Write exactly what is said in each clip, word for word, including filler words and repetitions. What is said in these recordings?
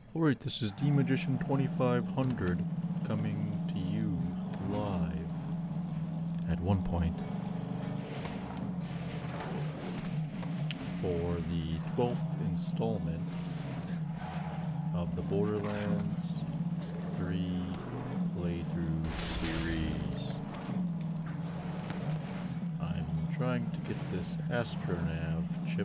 Alright, this is D Magician twenty-five hundred coming to you live at one point for the twelfth installment of the Borderlands three playthrough series. I'm trying to get this Astronav chip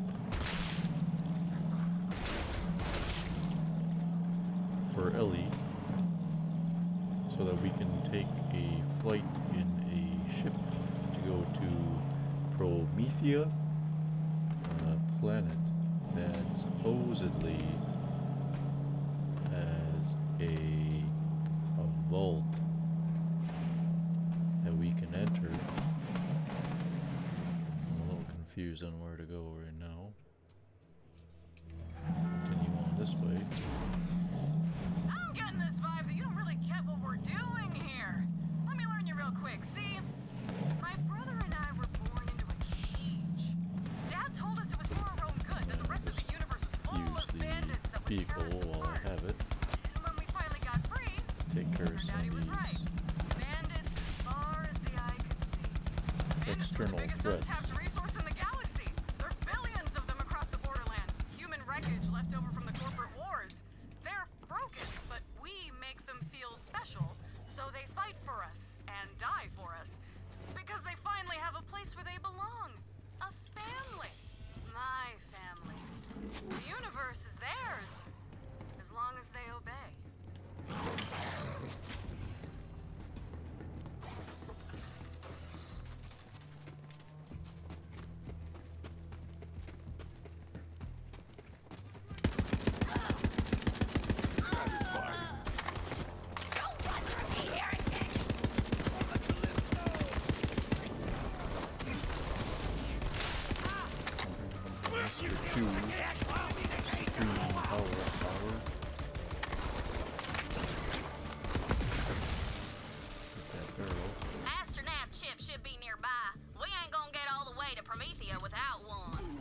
for Ellie so that we can take a flight in a ship to go to Promethea, a planet that supposedly has a, a vault that we can enter. I'm a little confused on where to go right now. Continue on this way. I'm getting this vibe that you don't really get what we're doing here. Let me learn you real quick. See, my brother and I were born into a cage. Dad told us it was for our own good, that the rest of the universe was full Use of bandits that would tear us the vehicle while apart. I have it. And when we finally got free, Take care of our some daddy of was these right. Bandits as far as the eye could see. Bandits are the external biggest threats. untapped resource in the galaxy. There are billions of them across the borderlands. Human wreckage left over from the corporate wars. They're broken, but we make them feel special, so they fight for us and die for us. Because they finally have a place where they belong. A family. My family. The universe is theirs, as long as they obey. Master two. Extreme power power. Get that barrel. Astronav chip should be nearby. We ain't gonna get all the way to Promethea without one.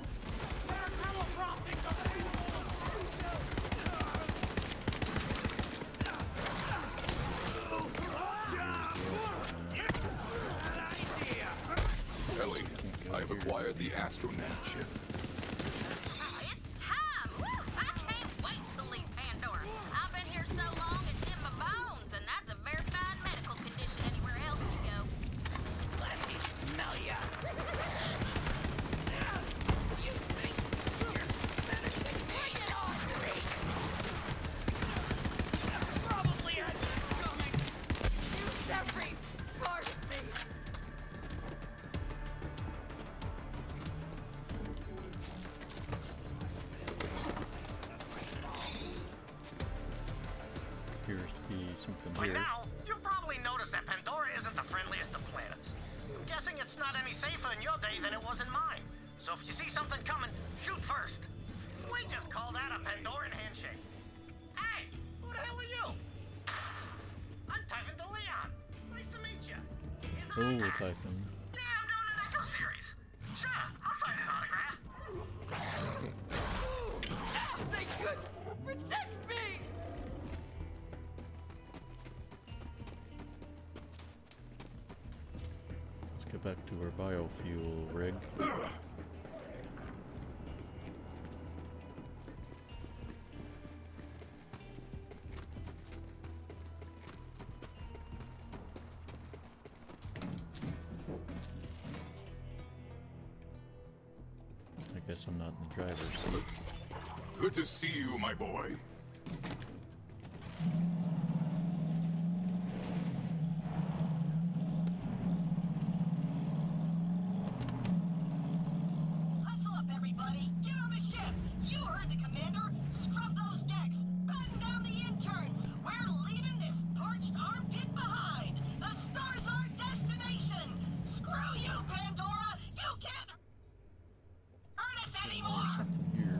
Ellie, I've acquired the Astronav chip. It's time! Woo! I can't wait to leave Pandora. I've been here so long it's in my bones, and that's a verified medical condition anywhere else you go. Let me smell ya! You think you're better than me? Bring it on, Drake! Probably had this coming! Use every part of me! Appears to be something By here. now, you've probably noticed that Pandora isn't the friendliest of planets. I'm guessing it's not any safer in your day than it was in mine. So if you see something coming, shoot first. We just call that a Pandoran handshake. Hey, who the hell are you? I'm Typhon de Leon. Nice to meet you. Here's an Oh, autograph. Typhon. Yeah, I'm doing an Echo series. Sure, I'll sign an autograph. Ah, they could protect me! Let's get back to our biofuel rig. I guess I'm not in the driver's seat. Good to see you, my boy. Hustle up, everybody! Get on the ship! You heard the commander! Scrub those decks! Batten down the interns! We're leaving this parched armpit behind! The star's our destination! Screw you, Pandora! You can't hurt us There's anymore! something here.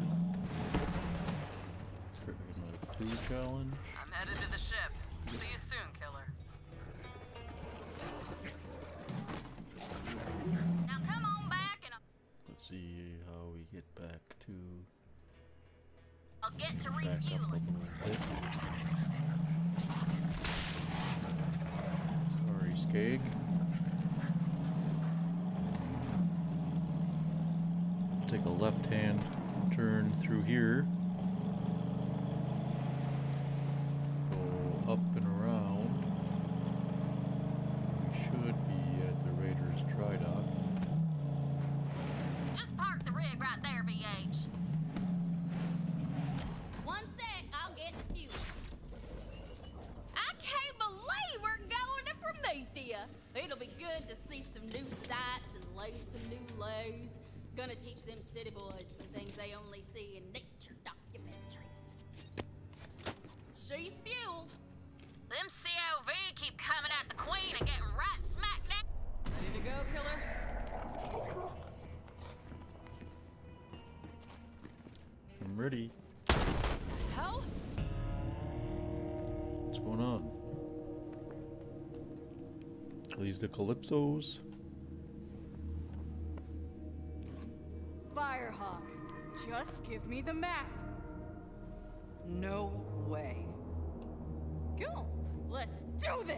Let's get another crew challenge. I'm headed to the ship. See you soon, killer. Now come on back and Let's see how we get back to I'll get to Back up refueling. a little bit. Sorry, Skag. Take a left-hand turn through here. Go up and around. We should be at the Raiders dry dock. Just park the rig right there, B H. One sec, I'll get the fuel. I can't believe we're going to Promethea. It'll be good to see some new sights and lay some new lows. Gonna teach them city boys some things they only see in nature documentaries. She's fueled. Them C O V keep coming at the Queen and getting right smack down. Ready to go, killer? I'm ready. Hell? What's going on? Are these the Calypsos? Firehawk, just give me the map. No way. Cool. Let's do this.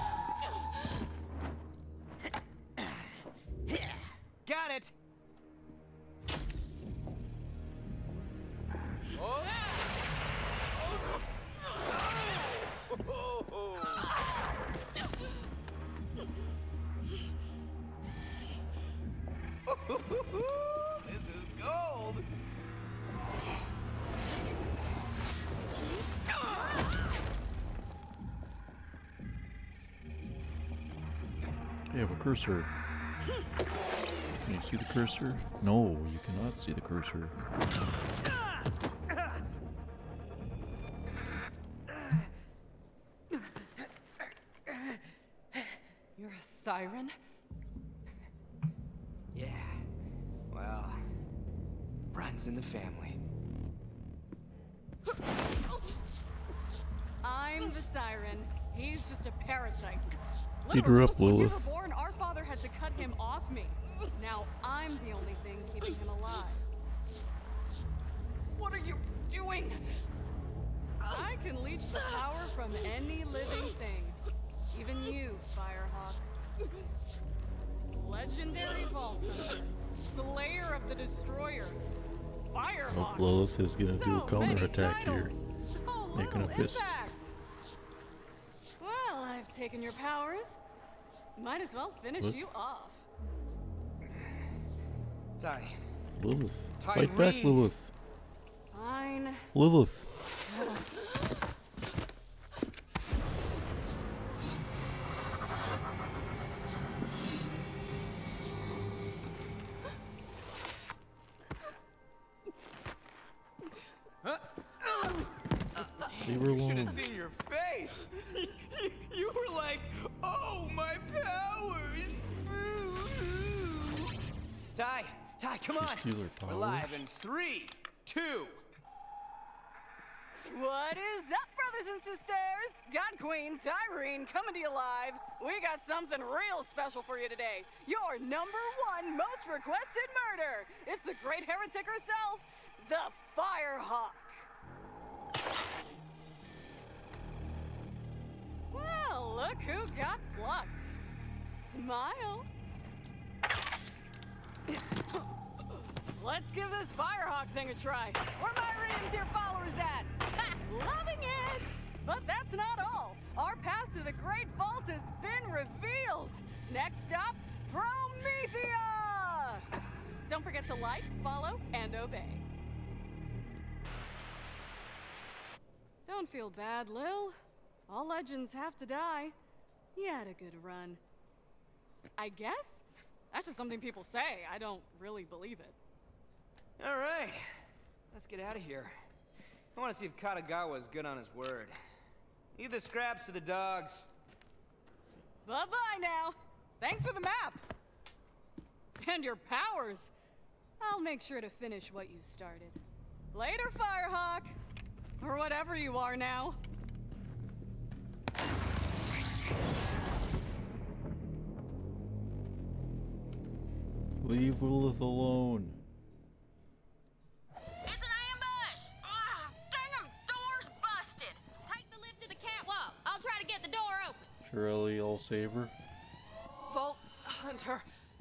Got it! Oh. This is gold! You have a cursor. Can you see the cursor? No, you cannot see the cursor. You're a siren? Yeah. Well, runs in the family. I'm the siren. He's just a parasite. Beat her up, When we Lilith. were born, our father had to cut him off me. Now I'm the only thing keeping him alive. What are you doing? I can leech the power from any living thing. Even you, Firehawk. Legendary Vault Hunter. Slayer of the Destroyer. Firehawk. Look, Lilith is gonna do a So many counterattack here. titles, so Making a little fist. impact. Well, I've taken your powers. Might as well finish What? you off. Ty, Lilith. Fight back, Tyree. Lilith. Fine. Lilith. Leave her you should alone. have seen your face! You were like, oh, my powers! Ty, Ty, come on! Steal her We're powers? live in three, two. What is up, brothers and sisters? God Queen Tyreen coming to you live. We got something real special for you today. Your number one most requested murder. It's the great heretic herself, the Firehawk. Well, look who got plucked. Smile. Let's give this Firehawk thing a try. Where my Radiant dear followers at? Ha! Loving it! But that's not all. Our path to the Great Vault has been revealed. Next stop, Promethea! Don't forget to like, follow, and obey. Don't feel bad, Lil. All legends have to die. You had a good run. I guess? That's just something people say. I don't really believe it. All right, let's get out of here. I want to see if Katagawa is good on his word. Leave the scraps to the dogs. Bye-bye now. Thanks for the map. And your powers. I'll make sure to finish what you started. Later, Firehawk. Or whatever you are now. Leave Lilith alone. It's an ambush! Ah, Shirley All Saber. Vault Hunter.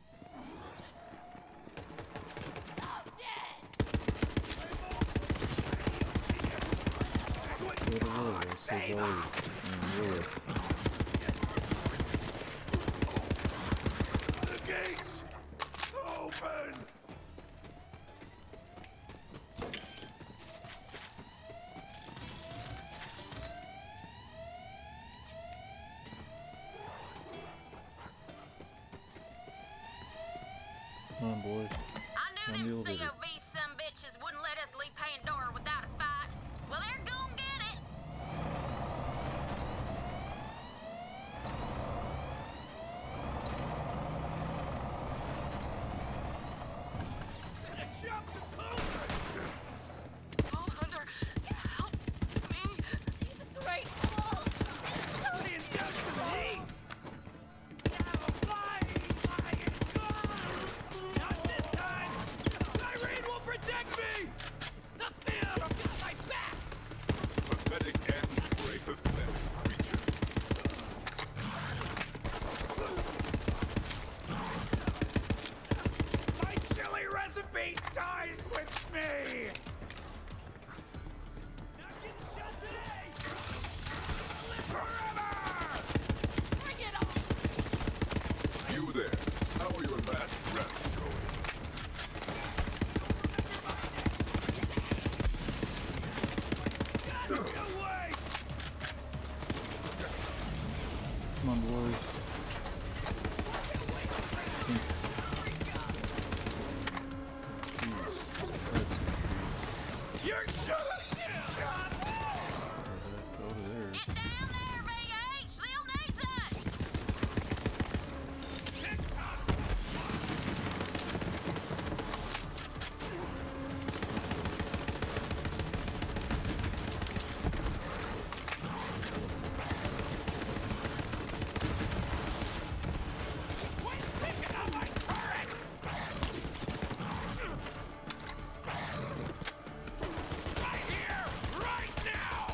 Go to Lily, I'll save Lily. And Lily. The gates! Open! Come on, boy. I On knew the them elevator. C O V some bitches wouldn't let us leave Pandora without a fight. Well, they're gonna get it. Vault Hunter, help me. Great. Pathetic end for a pathetic creature. My chili recipe dies with me! Not getting shot today! Live forever! Bring it on. You there. How are your last breaths going? Away! Come on, boys. You're shut Go to there. Get down there, V H. They'll need us. Quit picking on my turrets! Right here! Right now!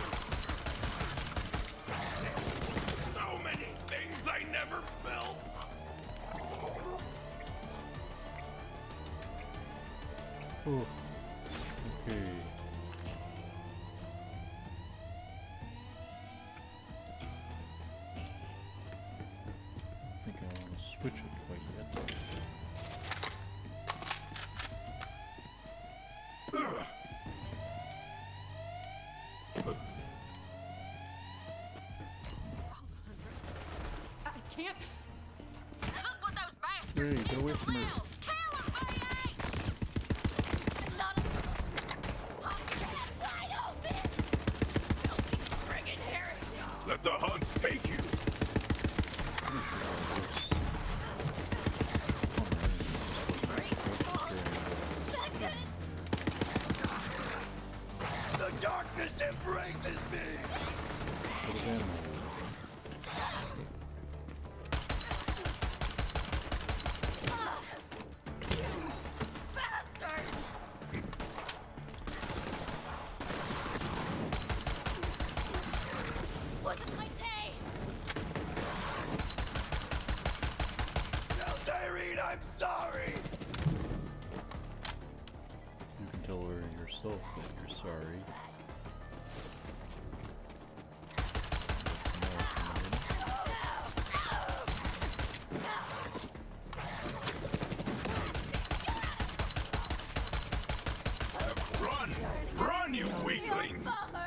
So many things I never built! Oh. Okay. I think I want to switch it quite yet. I can't. Look what those bastards Hey, did get away to from her. Lil. Kill 'em, V H. Not pocket that wide open. Filthy friggin' heretic. Let the hunt take you. The darkness embraces me! Put it in. Bastard. Wasn't my day. Tell Tyrene I'm sorry! You can tell her yourself that you're sorry. Run! Run, you weakling!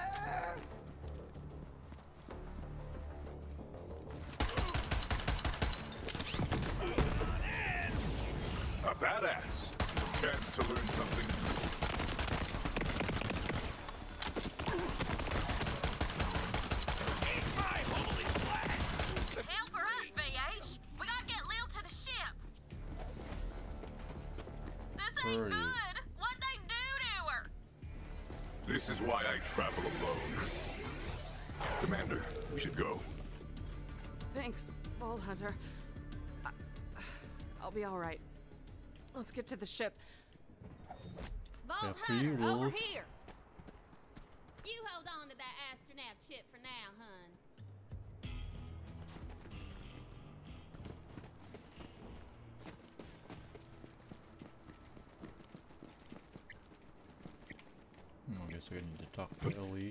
A badass. Chance to learn something new. Eat my holy flesh! Help her up, V H. We gotta get Lil to the ship. This Where ain't are you? good. What'd they do to her? This is why I travel alone. Commander, we should go. Thanks, Vault Hunter. I, I'll be all right. Let's get to the ship. Vault After you, Hunter, over Lilith. here. You hold on to that astronaut chip for now, hun. Looks like I need to talk to Ellie.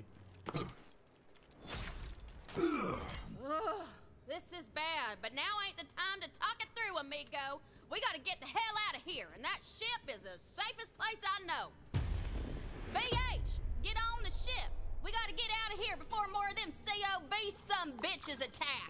Ugh, this is bad, but now ain't the time to talk it through, amigo. We gotta get the hell out of here, and that ship is the safest place I know. B H, get on the ship. We gotta get out of here before more of them C O V some bitches attack.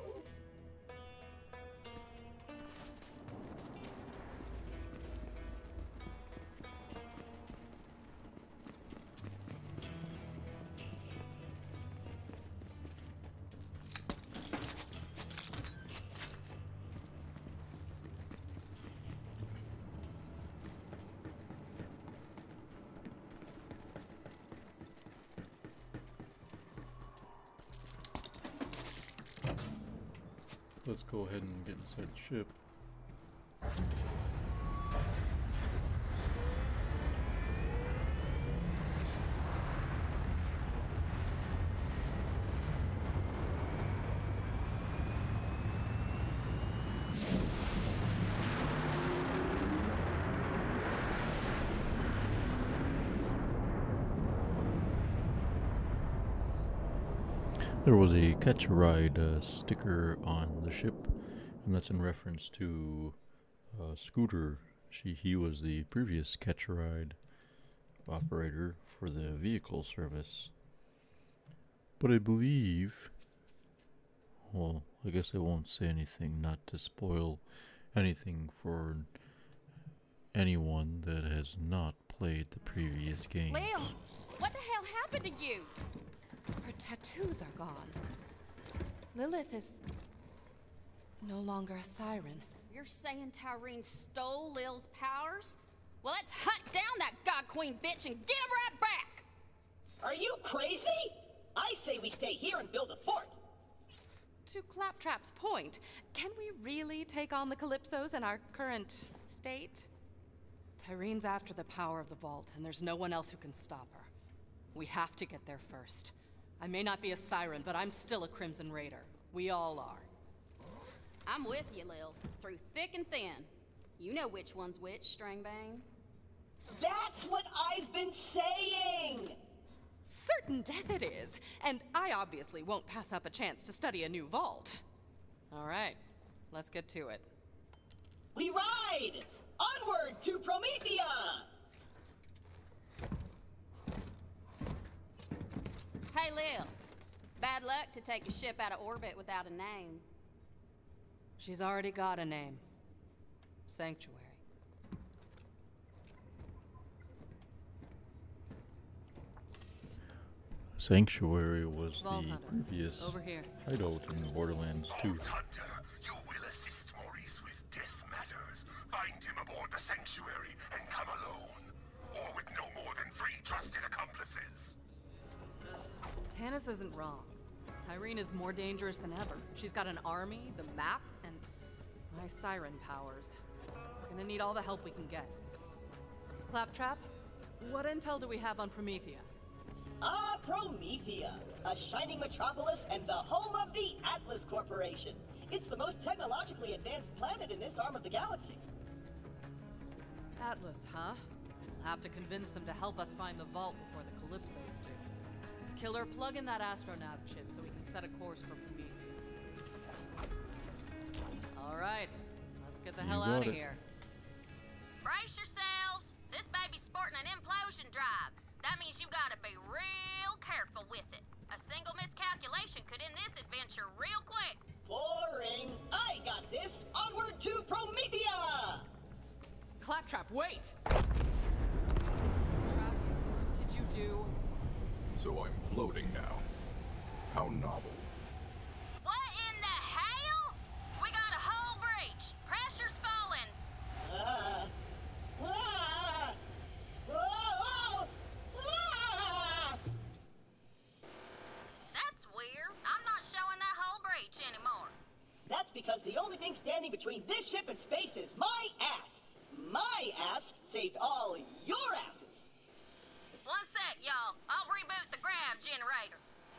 Let's go ahead and get inside the ship. There was a Catch a Ride uh, sticker on the ship, and that's in reference to uh, Scooter. She, he was the previous Catch a Ride operator for the vehicle service. But I believe, well, I guess I won't say anything not to spoil anything for anyone that has not played the previous games. Lil, what the hell happened to you? Her tattoos are gone. Lilith is no longer a siren. You're saying Tyreen stole Lil's powers? Well, let's hunt down that God Queen bitch and get him right back! Are you crazy? I say we stay here and build a fort. To Claptrap's point, can we really take on the Calypsos in our current state? Tyreen's after the power of the vault, and there's no one else who can stop her. We have to get there first. I may not be a siren, but I'm still a Crimson Raider. We all are. I'm with you, Lil. Through thick and thin. You know which one's which, Stringbang. That's what I've been saying! Certain death it is, and I obviously won't pass up a chance to study a new vault. All right, let's get to it. We ride! Onward to Promethea! Hey, Lil. Bad luck to take a ship out of orbit without a name. She's already got a name. Sanctuary. Sanctuary was Vault the Hunter. previous Over here. hideout in Borderlands two. Vault Hunter, you will assist Maurice with death matters. Find him aboard the Sanctuary and come alone. Or with no more than three trusted accomplices. Tannis isn't wrong. Tyreen is more dangerous than ever. She's got an army, the map, and my siren powers. We're gonna need all the help we can get. Claptrap, what intel do we have on Promethea? Ah, Promethea, a shining metropolis and the home of the Atlas Corporation. It's the most technologically advanced planet in this arm of the galaxy. Atlas, huh? We'll have to convince them to help us find the vault before the Calypsos do. Killer, plug in that astronav chip so we can set a course for Promethea. All right, let's get the You hell got out of it. here. Brace yourselves. This baby's sporting an implosion drive. That means you gotta be real careful with it. A single miscalculation could end this adventure real quick. Boring. I got this. Onward to Promethea! Claptrap, wait! Claptrap, what did you do? So I'm floating now. How novel. What in the hell? We got a hull breach. Pressure's falling. Ah. Ah. Oh. Ah. That's weird. I'm not showing that hull breach anymore. That's because the only thing standing between this ship and space is my ass. My ass saved all your asses. One sec, y'all. I'll reboot the grav generator.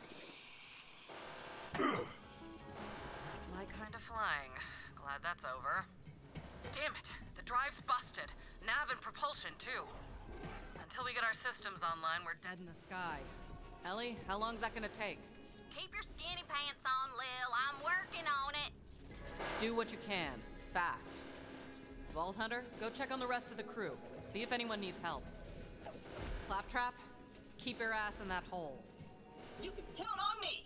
My kind of flying. Glad that's over. Damn it, the drive's busted. Nav and propulsion, too. Until we get our systems online, we're dead in the sky. Ellie, how long's that gonna take? Keep your skinny pants on, Lil. I'm working on it. Do what you can. Fast. Vault Hunter, go check on the rest of the crew. See if anyone needs help. Claptrap, keep your ass in that hole. You can count on me.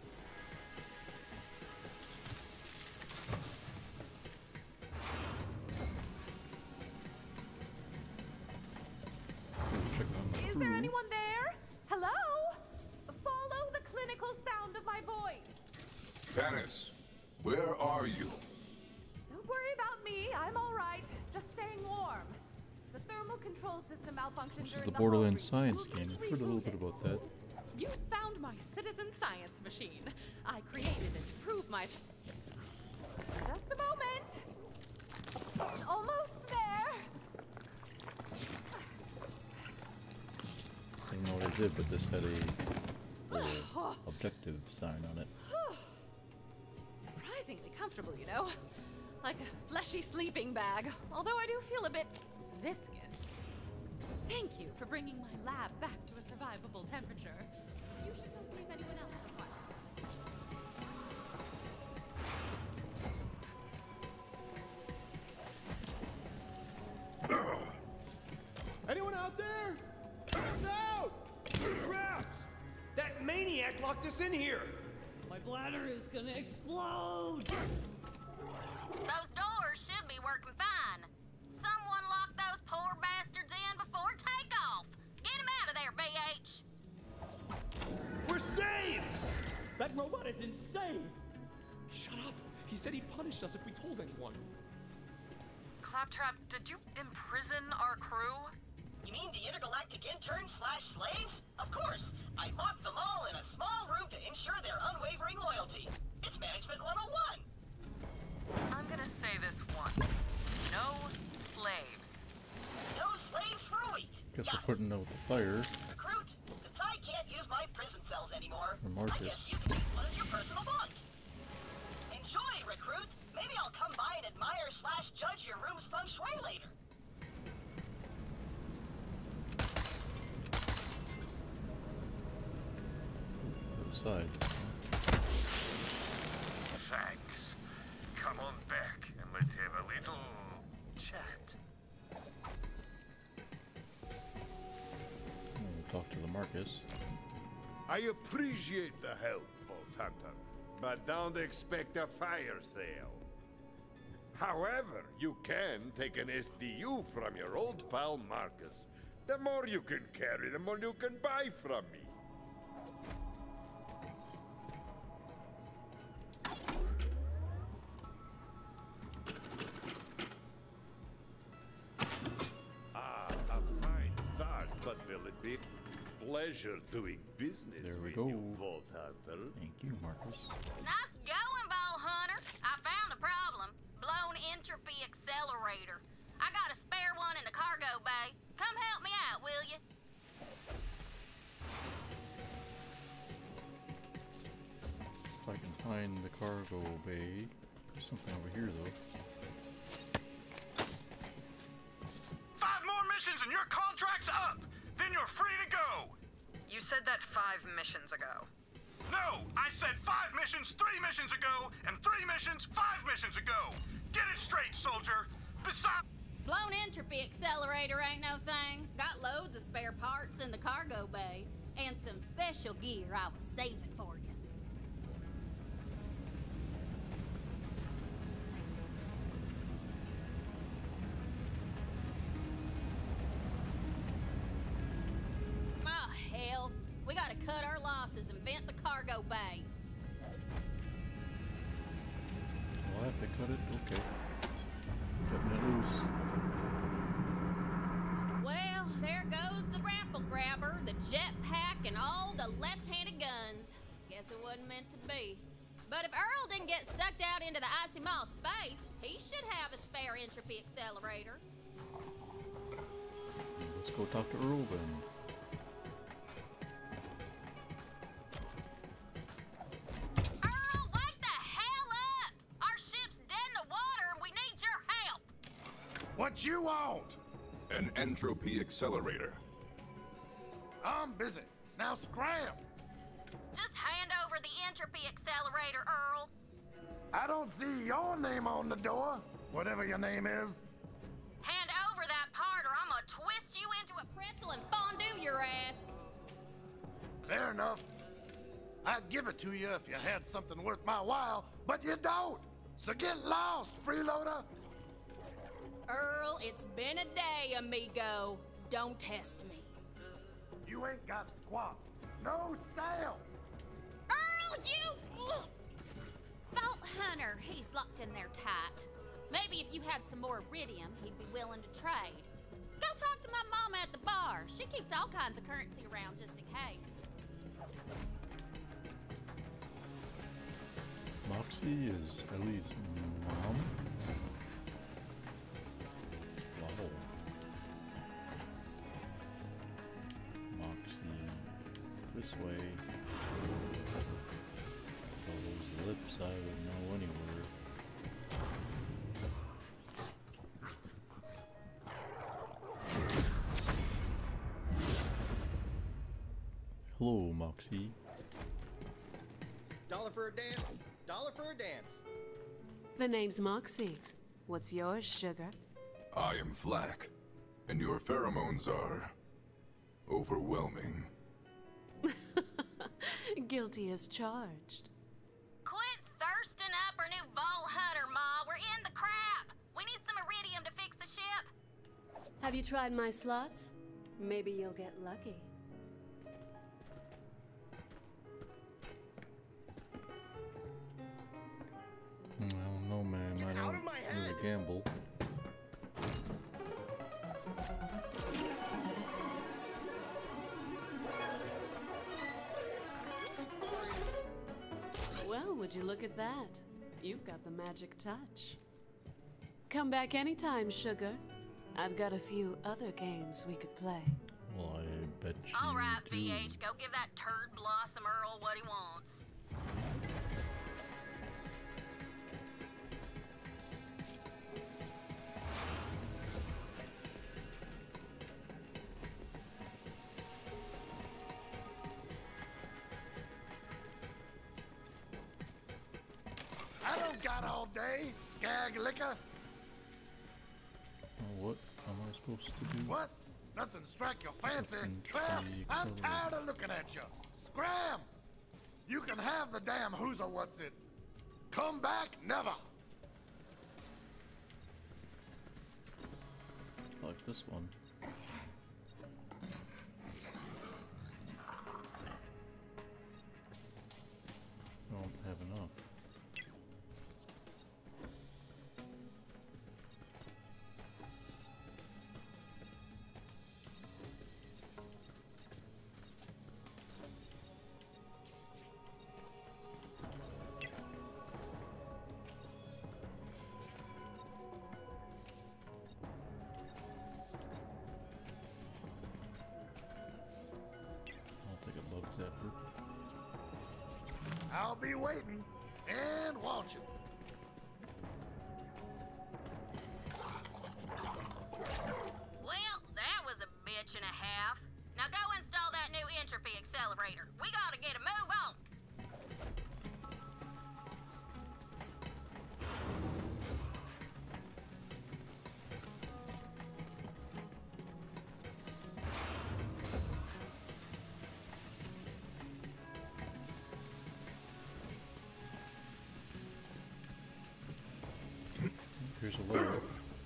Check on the Is crew. there anyone there? Hello? Follow the clinical sound of my voice. Tannis, where are you? Don't worry about me. I'm all right. Just staying warm. The thermal control system malfunctioned This is during the the Borderlands whole science re- game. I've heard a little bit about that. You found my citizen science machine. I created it to prove my... Just a moment. Almost there. I don't know what I did, but this had a little objective sign on it. Surprisingly comfortable, you know? Like a fleshy sleeping bag, although I do feel a bit viscous. Thank you for bringing my lab back to a survivable temperature. You should go see if anyone else requires. Anyone out there? It's out! Traps! That maniac locked us in here! My bladder is gonna explode! Those doors should be working fine. Someone locked those poor bastards in before takeoff. Get them out of there, B H. We're saved! That robot is insane! Shut up! He said he'd punish us if we told anyone. Claptrap, did you imprison our crew? You mean the intergalactic interns slash slaves? Of course. I locked them all in a small room to ensure their unwavering loyalty. It's Management one oh one. I'm gonna say this once. No slaves. No slaves for a week. Guess Got we're putting out the fire. Recruit, since I can't use my prison cells anymore, For I Marcus. guess you can use one as your personal bunk. Enjoy, Recruit. Maybe I'll come by and admire slash judge your room's feng shui later. Other side. Thanks. Come on back and let's have a little chat. We'll talk to the Marcus. I appreciate the help, Vault Hunter, but don't expect a fire sale. However, you can take an S D U from your old pal Marcus. The more you can carry, the more you can buy from me. Ah, a fine start, but will it be pleasure doing business There we with go. you, Vault Hunter? Thank you, Marcus. Nice going, Ball Hunter. I found a problem. Blown entropy accelerator. I got a spare one in the cargo bay. Come help me out, will you? If I can find the cargo bay. There's something over here, though. Five more missions and your contract's up! Then you're free to go! You said that five missions ago. No! I said five missions three missions ago, and three missions five missions ago! Get it straight, soldier! Besides... Blown entropy accelerator ain't no thing. Got loads of spare parts in the cargo bay. And some special gear I was saving for you. Oh, hell. We gotta cut our losses and vent the cargo bay. I'll have to cut it? Okay. Cutting it loose. Well, there goes the grapple grabber, the jetpack, and all the left-handed guns. Guess it wasn't meant to be. But if Earl didn't get sucked out into the icy mall space, he should have a spare entropy accelerator. Let's go talk to Earl then. Earl, wake the hell up! Our ship's dead in the water and we need your help! What you want? An entropy accelerator. I'm busy. Now scram! Just hand over the entropy accelerator, Earl. I don't see your name on the door, whatever your name is. Hand over that part or I'm gonna twist you into a pretzel and fondue your ass. Fair enough. I'd give it to you if you had something worth my while, but you don't. So get lost, freeloader. Earl, it's been a day, amigo. Don't test me. You ain't got squat. No style. Earl, you... Vault Hunter, he's locked in there tight. Maybe if you had some more iridium, he'd be willing to trade. Go talk to my mama at the bar. She keeps all kinds of currency around just in case. Moxie is Ellie's mom? Wow. Moxie, this way. All those lips, I would know anywhere. Hello, Moxie. Dollar for a dance, dollar for a dance. The name's Moxie. What's yours, sugar? I am Flack, and your pheromones are overwhelming. Guilty as charged. Quit thirsting up our new Vault Hunter, Ma. We're in the crap. We need some iridium to fix the ship. Have you tried my slots? Maybe you'll get lucky. I don't know, man. Get I out don't of my really head. gamble. Well, would you look at that? You've got the magic touch. Come back anytime, sugar. I've got a few other games we could play. Well, I bet you All right, do. V H, go give that turd blossom Earl what he wants. I don't got all day, skag liquor. Oh, what am I supposed to do? What? Nothing strike your fancy? Well, Infantry I'm accelerate. tired of looking at you. Scram! You can have the damn who's or what's it. Come back, never. I like this one. I don't have enough. I'll take a bug zapper. I'll be waiting and watching. Well, that was a bitch and a half. Now go install that new entropy accelerator. We gotta get a move on. Here's a letter.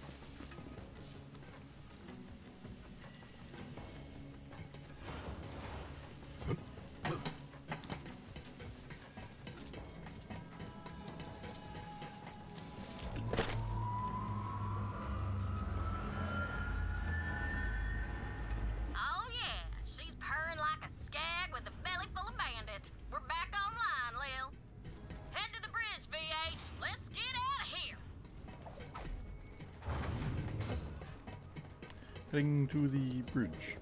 Oh yeah, she's purring like a skag with a belly full of bandit. We're back online, Lil. Head to the bridge, V H. Let's get out of here. Heading to the bridge.